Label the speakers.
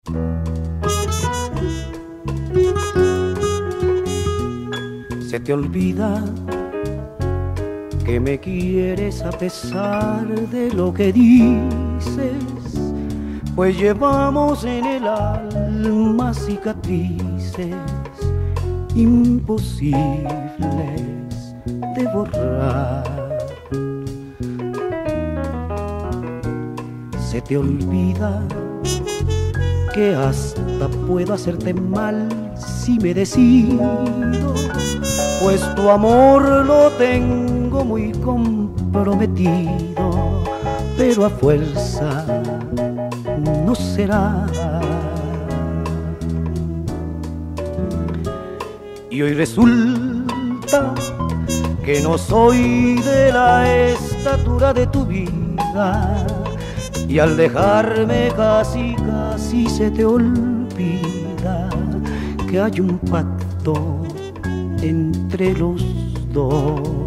Speaker 1: Se te olvida que me quieres a pesar de lo que dices, pues llevamos en el alma cicatrices imposibles de borrar. Se te olvida que hasta puedo hacerte mal si me decido, pues tu amor lo tengo muy comprometido, pero a fuerza no será. Y hoy resulta que no soy de la estatura de tu vida, y al dejarme casi se te olvida que hay un pacto entre los dos.